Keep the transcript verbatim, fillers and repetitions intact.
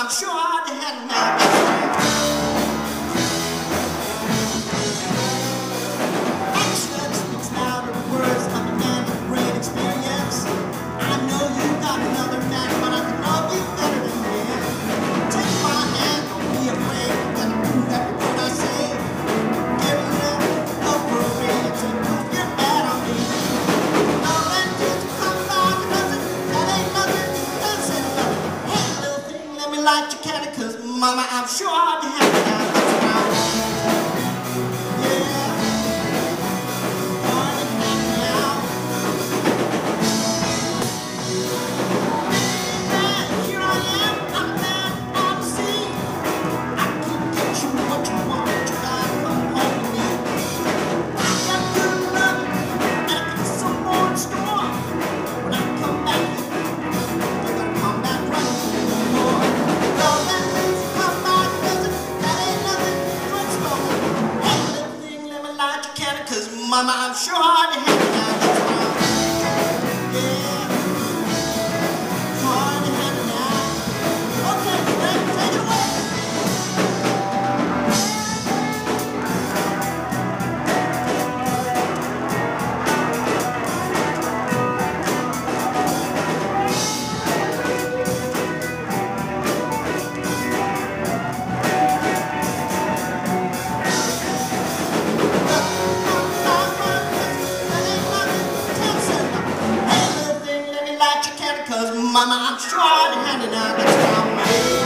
I'm sure I'd handle that. Action speaks louder than words of a man with great experience. I know you got another man, but I can love you better than him. Take my hand, don't be afraid, let me prove every word I say. Give it up, appropriate, to prove you're bad on me. Love and just come back, nothing, that ain't nothing, that's it, nothing. Hey, little thing, let me light your candle, cause mama, I'm sure I'll be happy now. That's what I want. Yeah. Wanna get now. Baby, here I am, I'm a man on the scene. I can get you what you want, but you gotta come home to me. I got good love, and I got some more in store. When I come back, you're gonna come back running for me more. Love and things come back, doesn't, that ain't nothing to explore. Hey, little thing, let me light your candle, cause mama, I'm sure hard to handle now. That's what I want. Yeah, hard to handle now. Okay, baby, take it away. Cause mama, I'm sure I'd handle now. That's what I'm made.